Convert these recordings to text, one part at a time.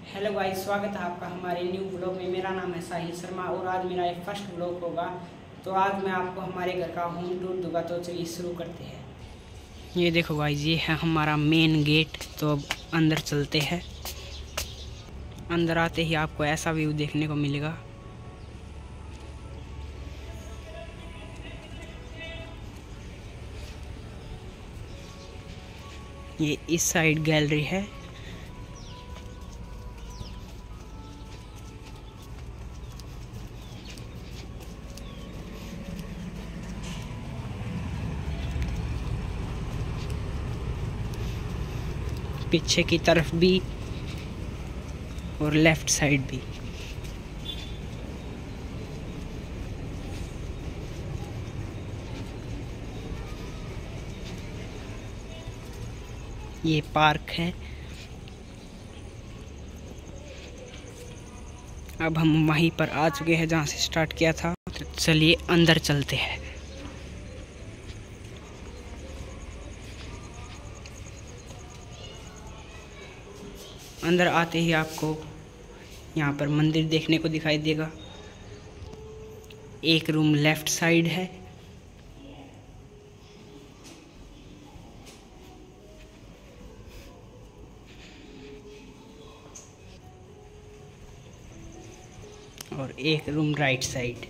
Hello guys, स्वागत है आपका हमारे न्यू ब्लॉग में। मेरा नाम है साहिल शर्मा और आज मेरा एक फर्स्ट ब्लॉग होगा। तो आज मैं आपको हमारे घर का होम टूर दूंगा। तो चलिए शुरू करते हैं। ये देखो गाइस, ये है हमारा मेन गेट। तो अब अंदर चलते हैं। अंदर आते ही आपको ऐसा व्यू देखने को मिलेगा। ये इस साइड गैलरी है। पीछे की तरफ भी और लेफ्ट साइड भी। ये पार्क है। अब हम वहीं पर आ चुके हैं जहाँ से स्टार्ट किया था। तो चलिए अंदर चलते हैं। अंदर आते ही आपको यहाँ पर मंदिर देखने को दिखाई देगा। एक रूम लेफ्ट साइड है। और एक रूम राइट साइड।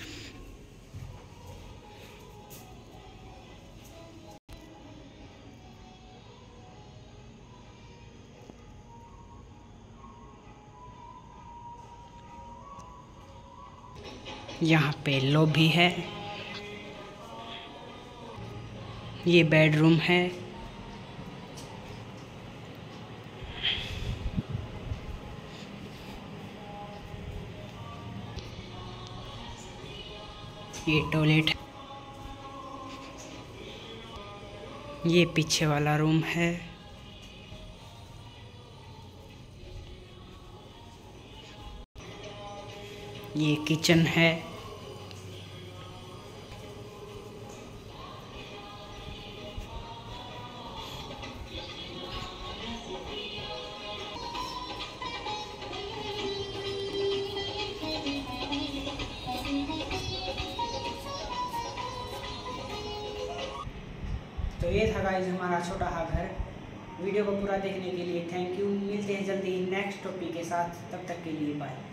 यहाँ पे लॉबी है। ये बेडरूम है। ये टॉयलेट है। ये पीछे वाला रूम है। ये किचन है। तो ये था गाइस हमारा छोटा सा घर। वीडियो को पूरा देखने के लिए थैंक यू। मिलते हैं जल्दी नेक्स्ट टॉपिक के साथ। तब तक के लिए बाय।